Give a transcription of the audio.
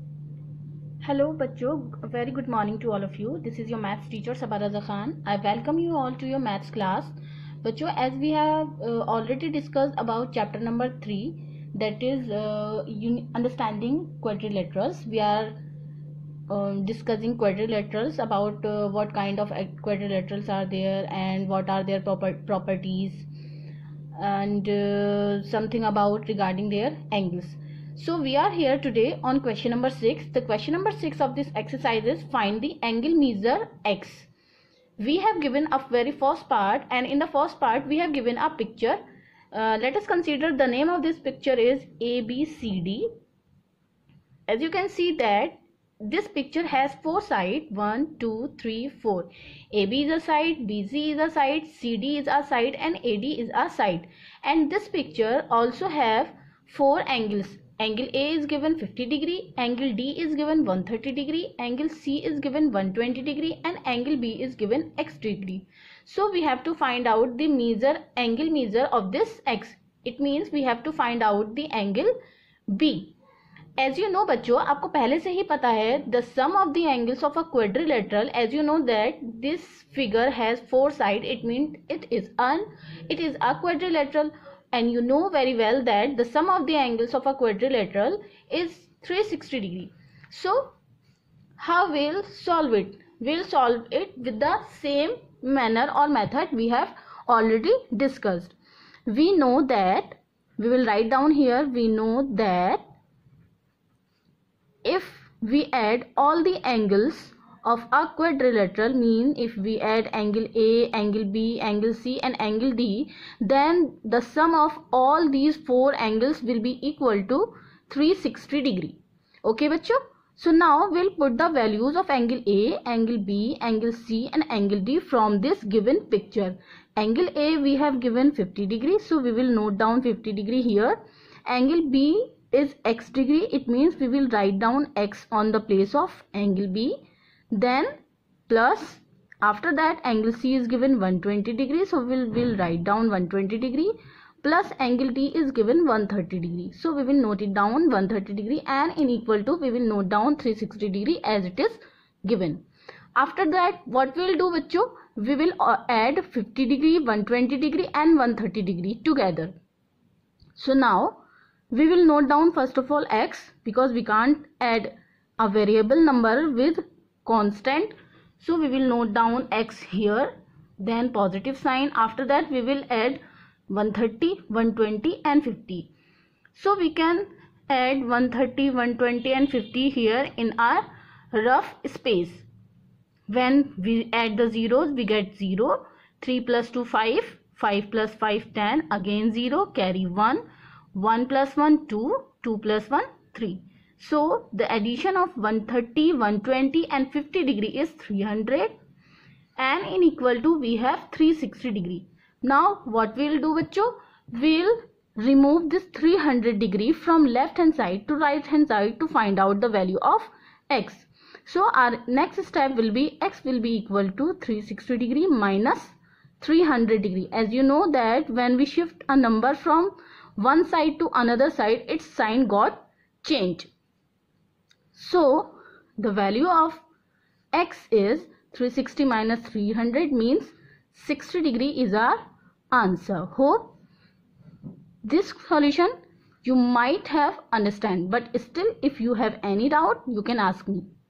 Hello बच्चों, very good morning to all of you. This is your maths teacher Sabah Raza Khan. I welcome you all to your maths class. बच्चों, as we have already discussed about chapter number 3, that is understanding quadrilaterals. We are discussing quadrilaterals, about what kind of quadrilaterals are there and what are their properties, and something about regarding their angles. So we are here today on question number 6. The question number 6 of this exercise is find the angle measure x. We have given a very first part, and in the first part we have given a picture. Let us consider the name of this picture is ABCD. As you can see that this picture has 4 sides, 1 2 3 4. AB is a side, BC is a side, CD is a side, and AD is a side. And this picture also have 4 angles. Angle A is given 50 degree, angle D is given 130 degree, angle C is given 120 degree, and angle B is given x degree. So we have to find out the angle measure of this x. It means we have to find out the angle B. As you know बच्चों, आपको पहले से ही पता है the sum of the angles of a quadrilateral. As you know that this figure has 4 sides. It means it is a quadrilateral. And you know very well that the sum of the angles of a quadrilateral is 360 degree. So how we'll solve it? We'll solve it with the same manner or method we have already discussed. We know that, we will write down here, we know that if we add all the angles of a quadrilateral, mean if we add angle A, angle B, angle C and angle D, then the sum of all these 4 angles will be equal to 360 degree. Okay bachcho? So now we'll put the values of angle A, angle B, angle C and angle D from this given picture. Angle A we have given 50 degree, so we will note down 50 degree here. Angle B is x degree, it means we will write down x on the place of angle B. Then plus, after that angle C is given 120 degree, so we'll write down 120 degree, plus angle D is given 130 degree, so we will note it down 130 degree, and in equal to we will note down 360 degree as it is given. After that what we will do bachcho, we will add 50 degree, 120 degree and 130 degree together. So now we will note down first of all x, because we can't add a variable number with constant, so we will note down x here, then positive sign. After that we will add 130, 120 and 50. So we can add 130, 120 and 50 here in our rough space. When we add the zeros we get 0, 3 plus 2 5, 5 plus 5 10, again 0, carry 1, 1 plus 1 2, 2 plus 1 3. So the addition of 130, 120 and 50 degree is 300, and in equal to we have 360 degree. Now what we will do bachcho, we'll remove this 300 degree from left hand side to right hand side to find out the value of x. So our next step will be x will be equal to 360 degree minus 300 degree. As you know that when we shift a number from one side to another side, its sign got changed. So the value of x is 360 minus 300 means 60 degree is our answer. Hope this solution you might have understand, but still if you have any doubt you can ask me.